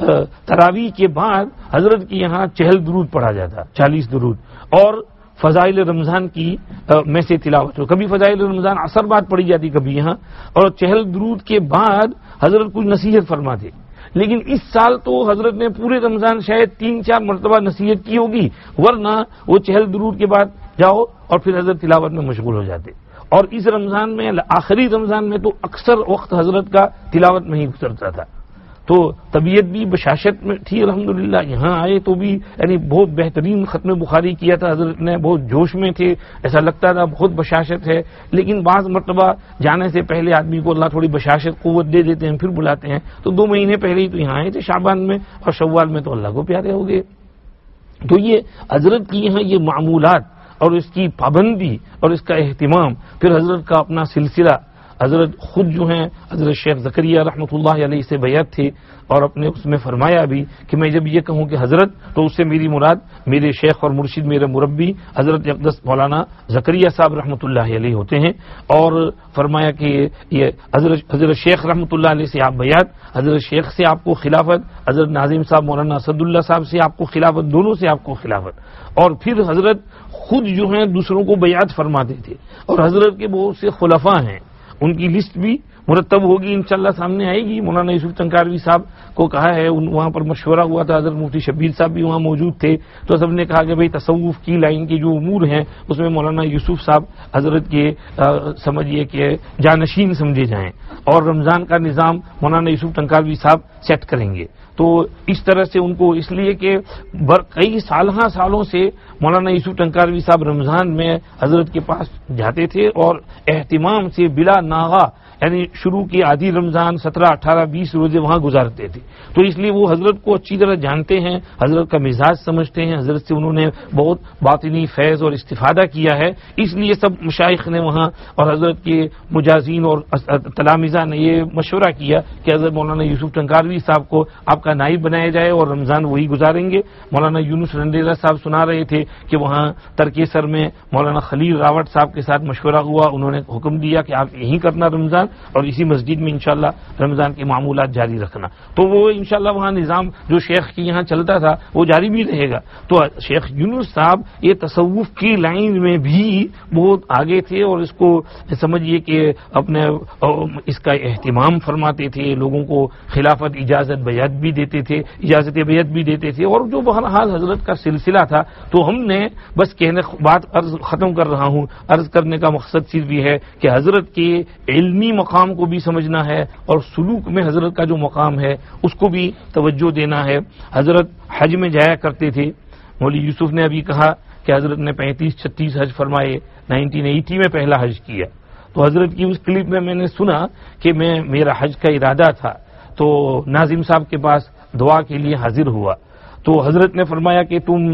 [SPEAKER 2] تراویح کے بعد حضرت کی یہاں چہل درود پڑھا جاتا، چالیس درود، اور فضائل رمضان کی میں سے تلاوت ہو. کبھی فضائل رمضان عصر بعد پڑھی جاتی کبھی یہاں، اور چہل درود کے بعد حضرت کچھ نصیحت فرماتے. لیکن اس سال تو حضرت نے پورے رمضان شاید تین چار مرتبہ نصیحت کی ہوگی، ورنہ وہ چہل درود کے بعد جاؤ اور پھر حضرت تلاوت میں مشغول ہو جاتے. اور اس رمضان میں آخری رمضان میں تو اکثر وقت حضرت کا تلاوت میں ہی گزرتا تھا. تو طبیعت بھی بشاشت میں تھی الحمدللہ. یہاں آئے تو بھی یعنی بہت بہترین ختم بخاری کیا تھا حضرت نے، بہت جوش میں تھے، ایسا لگتا تھا بہت بشاشت ہے. لیکن بعض مرتبہ جانے سے پہلے آدمی کو اللہ تھوڑی بشاشت قوت دے دیتے ہیں، پھر بلاتے ہیں. تو دو مہینے پہلے ہی تو یہاں آئے تھے شعبان میں، اور شوال میں تو اللہ کو پیارے ہو گئے. تو یہ حضرت کی یہاں یہ معمولات اور اس کی پابندی اور اس کا اہتمام، پھر حضرت کا اپنا سلسلہ. حضرت خود جو ہیں حضرت شیخ زکریا رحمۃ اللہ علیہ سے بیعت تھے، اور اپنے اس میں فرمایا بھی کہ میں جب یہ کہوں کہ حضرت، تو اس سے میری مراد میرے شیخ اور مرشد، میرے مربی حضرت اقدس مولانا زکریا صاحب رحمۃ اللہ علیہ ہوتے ہیں. اور فرمایا کہ یہ حضرت حضرت شیخ رحمۃ اللہ علیہ سے آپ بیعت، حضرت شیخ سے آپ کو خلافت، حضرت ناظم صاحب مولانا اسد اللہ صاحب سے آپ کو خلافت، دونوں سے آپ کو خلافت. اور پھر حضرت خود جو ہیں دوسروں کو بیعت فرماتے تھے. اور حضرت کے بہت سے خلفاء ہیں، ان کی لسٹ بھی مرتب ہوگی انشاءاللہ سامنے آئے گی. مولانا یوسف چنکاروی صاحب کو کہا ہے, وہاں پر مشورہ ہوا تھا, حضرت مفتی شبیر صاحب بھی وہاں موجود تھے, تو سب نے کہا کہ بھئی تصوف کی لائن کے جو امور ہیں اس میں مولانا یوسف صاحب حضرت کے سمجھیے کہ جانشین سمجھے جائیں, اور رمضان کا نظام مولانا یوسف چنکاروی صاحب سیٹ کریں گے. تو اس طرح سے ان کو, اس لیے کہ کئی سالہ سالوں سے مولانا یوسف چنکاروی صاحب رمضان میں حضرت کے پاس جاتے تھے اور اہتمام سے بلا ناغہ, یعنی شروع کی آدھی رمضان سترہ اٹھارہ بیس روزے وہاں گزارتے تھے. تو اس لیے وہ حضرت کو اچھی طرح جانتے ہیں, حضرت کا مزاج سمجھتے ہیں, حضرت سے انہوں نے بہت باطنی فیض اور استفادہ کیا ہے. اس لیے سب مشائخ نے وہاں اور حضرت کے مجازین اور تلامذہ نے یہ مشورہ کیا کہ حضرت مولانا یوسف چنکاروی صاحب کو آپ کا نائب بنایا جائے اور رمضان وہی گزاریں گے. مولانا یونس رندیزہ صاحب سنا رہے تھے کہ وہاں ترکیسر میں مولانا خلیل راوٹ صاحب کے ساتھ مشورہ ہوا, انہوں نے حکم دیا کہ آپ یہیں کرنا رمضان, اور اسی مسجد میں انشاءاللہ رمضان کے معمولات جاری رکھنا. تو وہ انشاءاللہ وہاں نظام جو شیخ کی یہاں چلتا تھا وہ جاری بھی رہے گا. تو شیخ یونس صاحب یہ تصوف کی لائن میں بھی بہت آگے تھے, اور اس کو سمجھیے کہ اپنے اس کا اہتمام فرماتے تھے, لوگوں کو خلافت اجازت بیعت بھی دیتے تھے, اجازت بیعت بھی دیتے تھے. اور جو بہرحال حضرت کا سلسلہ تھا, تو ہم نے بس کہنے بات عرض ختم کر رہا ہوں, عرض کرنے کا مقصد صرف یہ ہے کہ حضرت کے علمی مقام کو بھی سمجھنا ہے اور سلوک میں حضرت کا جو مقام ہے اس کو بھی توجہ دینا ہے. حضرت حج میں جایا کرتے تھے. مولوی یوسف نے ابھی کہا کہ حضرت نے پینتیس چھتیس حج فرمائے, نائنٹین ایٹی میں پہلا حج کیا. تو حضرت کی اس کلپ میں میں نے سنا کہ میں میرا حج کا ارادہ تھا, تو ناظم صاحب کے پاس دعا کے لیے حاضر ہوا. تو حضرت نے فرمایا کہ تم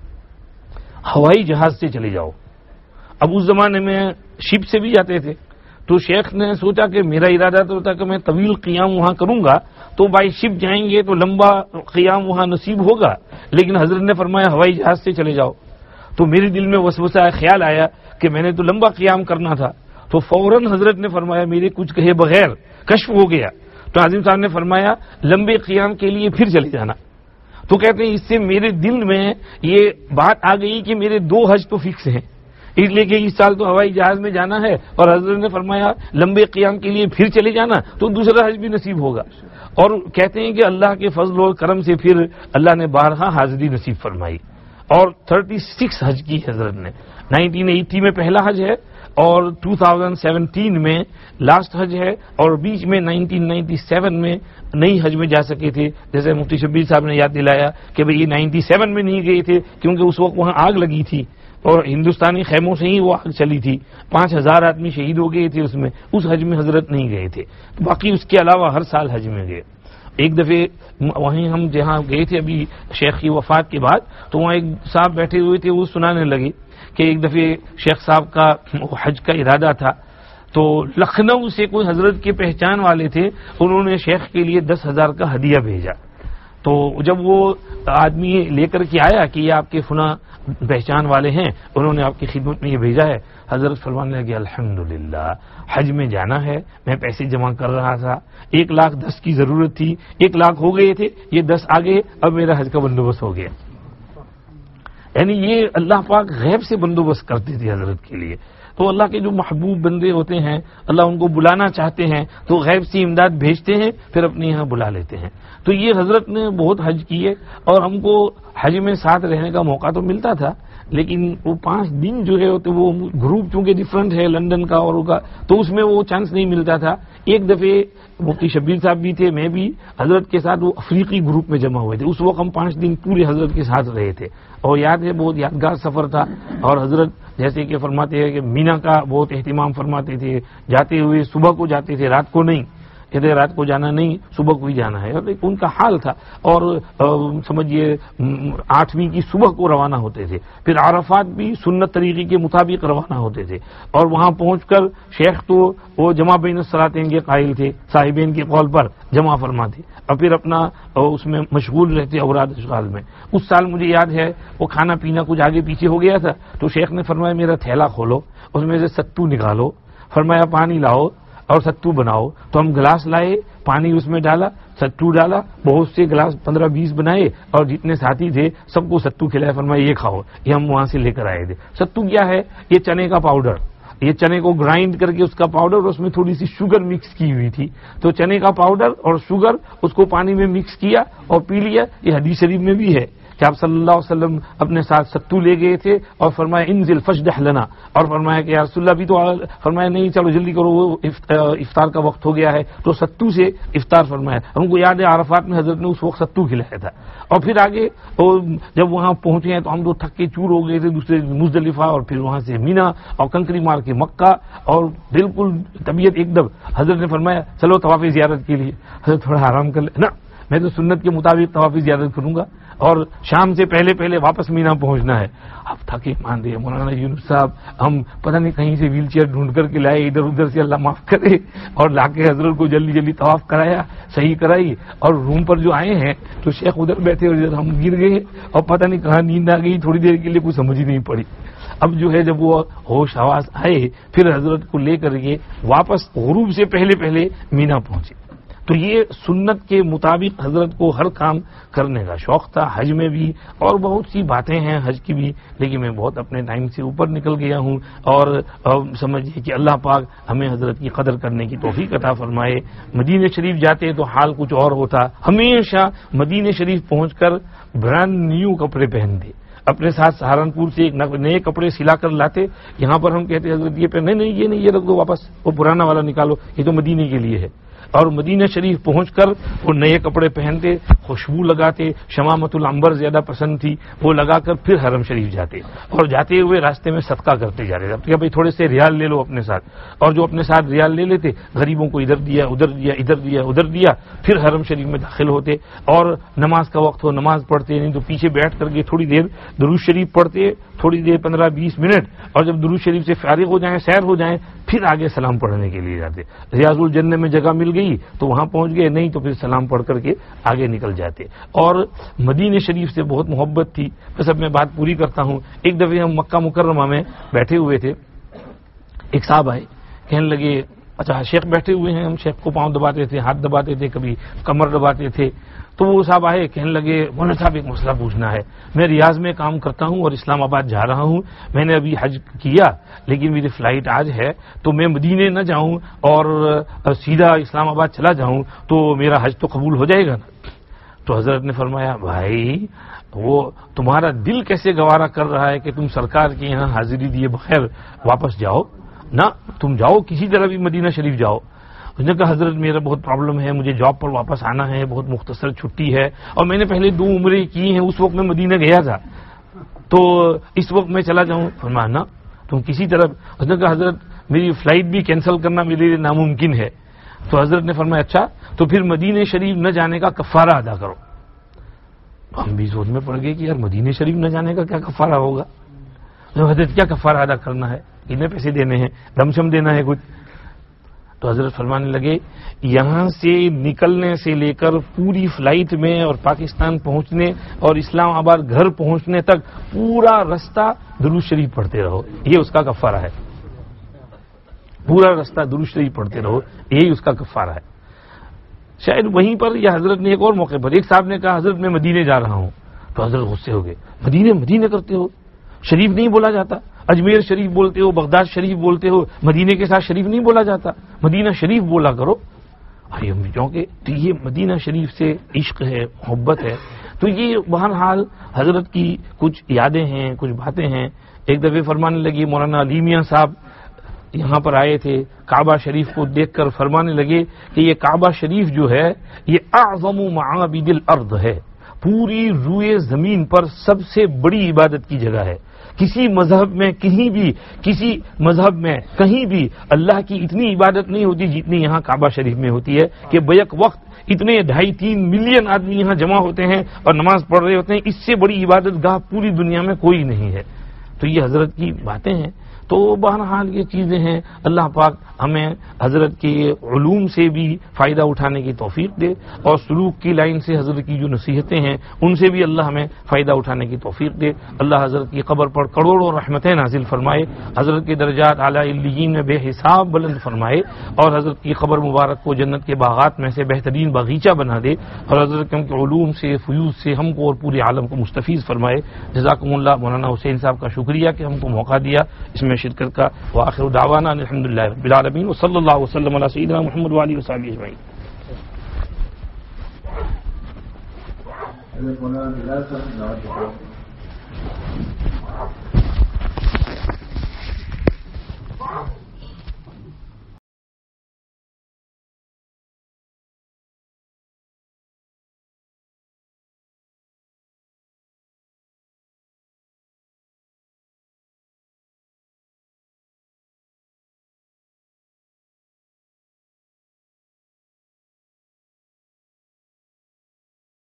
[SPEAKER 2] ہوائی جہاز سے چلے جاؤ. اب اس زمانے میں شپ سے بھی جاتے تھے. تو شیخ نے سوچا کہ میرا ارادہ تو ہوتا کہ میں طویل قیام وہاں کروں گا, تو بائی شپ جائیں گے تو لمبا قیام وہاں نصیب ہوگا, لیکن حضرت نے فرمایا ہوائی جہاز سے چلے جاؤ. تو میرے دل میں وسوسہ خیال آیا کہ میں نے تو لمبا قیام کرنا تھا. تو فوراً حضرت نے فرمایا, میرے کچھ کہے بغیر کشف ہو گیا. تو عظیم صاحب نے فرمایا لمبے قیام کے لیے پھر چلے جانا. تو کہتے ہیں اس سے میرے دل میں یہ بات آ گئی کہ میرے دو حج تو فکس ہیں, اس لیے کہ اس سال تو ہوائی جہاز میں جانا ہے, اور حضرت نے فرمایا لمبے قیام کے لیے پھر چلے جانا, تو دوسرا حج بھی نصیب ہوگا. اور کہتے ہیں کہ اللہ کے فضل و کرم سے پھر اللہ نے بارہا حاضری نصیب فرمائی, اور تھرٹی سکس حج کی حضرت نے. نائنٹین ایٹی میں پہلا حج ہے, اور ٹو تھاؤزینڈ سیونٹین میں لاسٹ حج ہے, اور بیچ میں نائنٹین نائنٹی سیون میں نئی حج میں جا سکے تھے. جیسے مفتی شبیر صاحب نے یاد دلایا کہ بھئی یہ نائنٹی سیون میں نہیں گئے تھے کیونکہ اس وقت وہاں آگ لگی تھی, اور ہندوستانی خیموں سے ہی وہ آگ چلی تھی, پانچ ہزار آدمی شہید ہو گئے تھے اس میں. اس حج میں حضرت نہیں گئے تھے. باقی اس کے علاوہ ہر سال حج میں گئے. ایک دفعے وہیں ہم جہاں گئے تھے ابھی شیخ کی وفات کے بعد, تو وہاں ایک صاحب بیٹھے ہوئے تھے, وہ سنانے لگے کہ ایک دفعے شیخ صاحب کا حج کا ارادہ تھا, تو لکھنؤ سے کوئی حضرت کے پہچان والے تھے, انہوں نے شیخ کے لیے دس ہزار کا ہدیہ بھیجا. تو جب وہ آدمی لے کر کے آیا کہ یہ آپ کے فلاں پہچان والے ہیں, انہوں نے آپ کی خدمت میں یہ بھیجا ہے, حضرت فرمانے لگے الحمدللہ حج میں جانا ہے, میں پیسے جمع کر رہا تھا, ایک لاکھ دس کی ضرورت تھی, ایک لاکھ ہو گئے تھے, یہ دس آ گئے, اب میرا حج کا بندوبست ہو گیا. یعنی یہ اللہ پاک غیب سے بندوبست کرتے تھے حضرت کے لیے. تو اللہ کے جو محبوب بندے ہوتے ہیں, اللہ ان کو بلانا چاہتے ہیں تو غیب سے امداد بھیجتے ہیں, پھر اپنے یہاں بلا لیتے ہیں. تو یہ حضرت نے بہت حج کیے, اور ہم کو حج میں ساتھ رہنے کا موقع تو ملتا تھا, لیکن وہ پانچ دن جو ہے تو وہ گروپ چونکہ ڈفرنٹ ہے لندن کا اور کا, تو اس میں وہ چانس نہیں ملتا تھا. ایک دفعے مفتی شبیر صاحب بھی تھے, میں بھی حضرت کے ساتھ وہ افریقی گروپ میں جمع ہوئے تھے. اس وقت ہم پانچ دن پورے حضرت کے ساتھ رہے تھے, اور یاد ہے بہت یادگار سفر تھا. اور حضرت جیسے کہ فرماتے ہیں کہ مینا کا بہت اہتمام فرماتے تھے, جاتے ہوئے صبح کو جاتے تھے, رات کو نہیں, کہتے رات کو جانا نہیں, صبح کو ہی جانا ہے. اور ان کا حال تھا, اور سمجھیے آٹھویں کی صبح کو روانہ ہوتے تھے. پھر عرفات بھی سنت طریقے کے مطابق روانہ ہوتے تھے, اور وہاں پہنچ کر شیخ تو وہ جمع بین الصلاتین کے قائل تھے, صاحبین کے قول پر جمع فرماتے, اور پھر اپنا اس میں مشغول رہتے اوراد اشغال میں. اس سال مجھے یاد ہے وہ کھانا پینا کچھ آگے پیچھے ہو گیا تھا, تو شیخ نے فرمایا میرا تھیلا کھولو, اس میں سے ستو نکالو, فرمایا پانی لاؤ اور ستو بناؤ. تو ہم گلاس لائے, پانی اس میں ڈالا, ستو ڈالا, بہت سے گلاس پندرہ بیس بنائے, اور جتنے ساتھی تھے سب کو ستو کھلایا, فرمایا یہ کھاؤ. یہ ہم وہاں سے لے کر آئے تھے. ستو کیا ہے؟ یہ چنے کا پاؤڈر, یہ چنے کو گرائنڈ کر کے اس کا پاؤڈر اور اس میں تھوڑی سی شوگر مکس کی ہوئی تھی، تو چنے کا پاؤڈر اور شوگر اس کو پانی میں مکس کیا اور پی لیا. یہ حدیث شریف میں بھی ہے کہ آپ صلی اللہ علیہ وسلم اپنے ساتھ ستو لے گئے تھے اور فرمایا انزل فجدح لنا، اور فرمایا کہ یا رسول اللہ بھی تو، فرمایا نہیں چلو جلدی کرو وہ افطار کا وقت ہو گیا ہے، تو ستو سے افطار فرمایا. ہم کو یاد ہے عرفات میں حضرت نے اس وقت ستو کھلایا تھا. اور پھر آگے جب وہاں پہنچے ہیں تو ہم تو تھک کے چور ہو گئے تھے، دوسرے مزدلفہ اور پھر وہاں سے مینا اور کنکری مار کے مکہ، اور بالکل طبیعت ایک دم. حضرت نے فرمایا چلو طواف زیارت کے لیے. حضرت تھوڑا آرام کر لے. نا میں تو سنت کے مطابق طواف زیارت کروں گا اور شام سے پہلے پہلے واپس مینا پہنچنا ہے. اب تھکے مان دے مولانا یونس صاحب، ہم پتہ نہیں کہیں سے ویل چیئر ڈھونڈ کر کے لائے ادھر ادھر سے، اللہ معاف کرے، اور لا کے حضرت کو جلدی جلدی طواف کرایا، صحیح کرائی. اور روم پر جو آئے ہیں تو شیخ ادھر بیٹھے اور ادھر ہم گر گئے اور پتہ نہیں کہاں نیند آ گئی، تھوڑی دیر کے لیے کچھ سمجھ ہی نہیں پڑی. اب جو ہے جب وہ ہوش آواز آئے پھر حضرت کو لے کر کے واپس غروب سے پہلے پہلے مینا پہنچے. تو یہ سنت کے مطابق حضرت کو ہر کام کرنے کا شوق تھا. حج میں بھی اور بہت سی باتیں ہیں حج کی بھی، لیکن میں بہت اپنے ٹائم سے اوپر نکل گیا ہوں. اور سمجھیے کہ اللہ پاک ہمیں حضرت کی قدر کرنے کی توفیق عطا فرمائے. مدینہ شریف جاتے تو حال کچھ اور ہوتا. ہمیشہ مدینہ شریف پہنچ کر برانڈ نیو کپڑے پہنتے، اپنے ساتھ سہارنپور سے ایک نئے کپڑے سلا کر لاتے. یہاں پر ہم کہتے حضرت یہ پہن، نہیں نہیں یہ نہیں، یہ رکھ دو واپس، وہ پرانا والا نکالو، یہ تو مدینے کے لیے ہے. اور مدینہ شریف پہنچ کر وہ نئے کپڑے پہنتے، خوشبو لگاتے. شمامت العنبر زیادہ پسند تھی، وہ لگا کر پھر حرم شریف جاتے، اور جاتے ہوئے راستے میں صدقہ کرتے جا رہے تھے. بھائی تھوڑے سے ریال لے لو اپنے ساتھ، اور جو اپنے ساتھ ریال لے لیتے غریبوں کو ادھر دیا ادھر دیا ادھر دیا ادھر دیا. پھر حرم شریف میں داخل ہوتے اور نماز کا وقت ہو نماز پڑھتے، نہیں تو پیچھے بیٹھ کر کے تھوڑی دیر درود شریف پڑھتے، تھوڑی دیر پندرہ بیس منٹ، اور جب درود شریف سے فارغ ہو جائیں سیر ہو جائیں پھر آگے سلام پڑھنے کے لیے جاتے. ریاض الجنہ میں جگہ مل گئی تو وہاں پہنچ گئے، نہیں تو پھر سلام پڑھ کر کے آگے نکل جاتے. اور مدینہ شریف سے بہت محبت تھی. بس اب میں بات پوری کرتا ہوں. ایک دفعہ ہم مکہ مکرمہ میں بیٹھے ہوئے تھے، ایک صاحب آئے، کہنے لگے اچھا شیخ بیٹھے ہوئے ہیں. ہم شیخ کو پاؤں دباتے تھے، ہاتھ دباتے تھے، کبھی کمر دباتے تھے. تو وہ صاحب آئے، کہنے لگے مولانا صاحب ایک مسئلہ پوچھنا ہے. میں ریاض میں کام کرتا ہوں اور اسلام آباد جا رہا ہوں. میں نے ابھی حج کیا لیکن میری فلائٹ آج ہے، تو میں مدینے نہ جاؤں اور سیدھا اسلام آباد چلا جاؤں تو میرا حج تو قبول ہو جائے گا نا؟ تو حضرت نے فرمایا بھائی وہ تمہارا دل کیسے گوارا کر رہا ہے کہ تم سرکار کے یہاں حاضری دیے بغیر واپس جاؤ؟ نہ تم جاؤ کسی طرح بھی مدینہ شریف جاؤ. اس نے کہا حضرت میرا بہت پرابلم ہے، مجھے جاب پر واپس آنا ہے، بہت مختصر چھٹی ہے، اور میں نے پہلے دو عمرے کی ہیں، اس وقت میں مدینہ گیا تھا، تو اس وقت میں چلا جاؤں؟ فرمایا نا تم کسی طرح. اس نے کہا حضرت میری فلائٹ بھی کینسل کرنا میرے لیے ناممکن ہے. تو حضرت نے فرمایا اچھا تو پھر مدینہ شریف نہ جانے کا کفارہ ادا کرو. ہم بھی سوچ میں پڑ گئے کہ یار مدینہ شریف نہ جانے کا کیا کفارہ ہوگا؟ حضرت کیا کفارہ ادا کرنا ہے؟ کتنے پیسے دینے ہیں؟ دم شم دینا ہے کچھ؟ تو حضرت فرمانے لگے یہاں سے نکلنے سے لے کر پوری فلائٹ میں اور پاکستان پہنچنے اور اسلام آباد گھر پہنچنے تک پورا رستہ درود شریف پڑھتے رہو، یہ اس کا کفارہ ہے. پورا رستہ درود شریف پڑھتے رہو، یہی اس کا کفارہ ہے. شاید وہیں پر یا حضرت نے ایک اور موقع پر ایک صاحب نے کہا حضرت میں مدینے جا رہا ہوں. تو حضرت غصے ہو گئے، مدینے مدینے کرتے ہو، شریف نہیں بولا جاتا؟ اجمیر شریف بولتے ہو، بغداد شریف بولتے ہو، مدینے کے ساتھ شریف نہیں بولا جاتا؟ مدینہ شریف بولا کرو. ارے ہم کیونکہ تو یہ مدینہ شریف سے عشق ہے، محبت ہے. تو یہ بہرحال حضرت کی کچھ یادیں ہیں، کچھ باتیں ہیں. ایک دفعہ فرمانے لگی مولانا علی میاں صاحب یہاں پر آئے تھے، کعبہ شریف کو دیکھ کر فرمانے لگے کہ یہ کعبہ شریف جو ہے یہ اعظم معابد الارض ہے، پوری روئے زمین پر سب سے بڑی عبادت کی جگہ ہے. کسی مذہب میں کہیں بھی کسی مذہب میں کہیں بھی اللہ کی اتنی عبادت نہیں ہوتی جتنی یہاں کعبہ شریف میں ہوتی ہے کہ بیک وقت اتنے ڈھائی تین ملین آدمی یہاں جمع ہوتے ہیں اور نماز پڑھ رہے ہوتے ہیں. اس سے بڑی عبادت گاہ پوری دنیا میں کوئی نہیں ہے. تو یہ حضرت کی باتیں ہیں. تو بہرحال یہ چیزیں ہیں. اللہ پاک ہمیں حضرت کے علوم سے بھی فائدہ اٹھانے کی توفیق دے اور سلوک کی لائن سے حضرت کی جو نصیحتیں ہیں ان سے بھی اللہ ہمیں فائدہ اٹھانے کی توفیق دے. اللہ حضرت کی قبر پر کروڑوں رحمتیں نازل فرمائے، حضرت کے درجات اعلیٰ علیین میں بے حساب بلند فرمائے اور حضرت کی قبر مبارک کو جنت کے باغات میں سے بہترین باغیچہ بنا دے اور حضرت کے علوم سے فیوز سے ہم کو اور پورے عالم کو مستفیض فرمائے. جزاکم اللہ. مولانا حسین صاحب کا شکریہ کہ ہم کو موقع دیا اس میں شرکت کا. وآخر دعوانا الحمدللہ رب العالمین وصلی اللہ وسلم علی سیدنا محمد وآلہ وصحبہ اجمعین.
[SPEAKER 3] مولانا